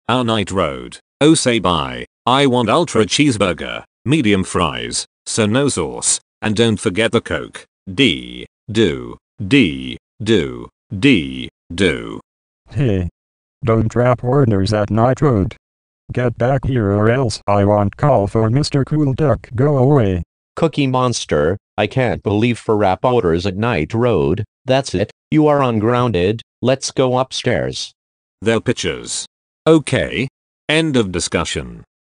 Our night road. Oh say bye. I want ultra cheeseburger, medium fries, so no sauce, and don't forget the Coke. D. Do. D. Do. D. Do. Hey. Don't drop orders at Night Road. Get back here or else I won't call for Mr. Cool Duck. Go away. Cookie Monster, I can't believe for rap orders at Night Road. That's it, you are ungrounded. Let's go upstairs. They're pictures. Okay. End of discussion.